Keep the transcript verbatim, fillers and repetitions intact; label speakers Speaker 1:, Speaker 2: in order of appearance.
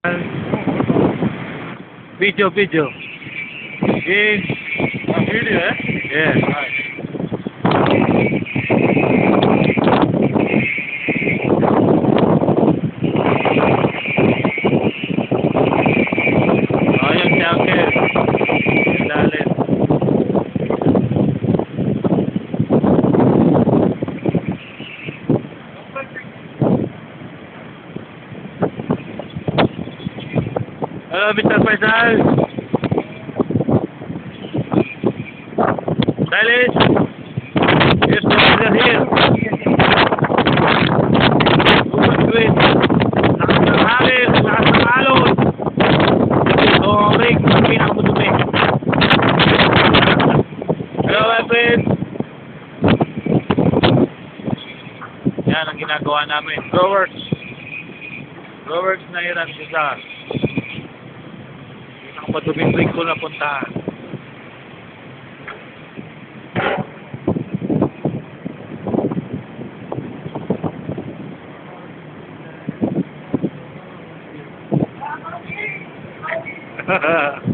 Speaker 1: Video, video. In
Speaker 2: A video, eh?
Speaker 1: yeah.
Speaker 2: Right.
Speaker 1: Ayun si Uncle. Ilalim. Hello, Mister Faisal. Silas. Yes, we're here. Good, good. Lakas ng hangin, lakas ng alon. So, Rick, ang pinakamadumi. Hello, my friend. Yan ang ginagawa namin. Growers. Growers na Iran isa. Pinakamaduming rig ko na puntahan. Ha ha ha.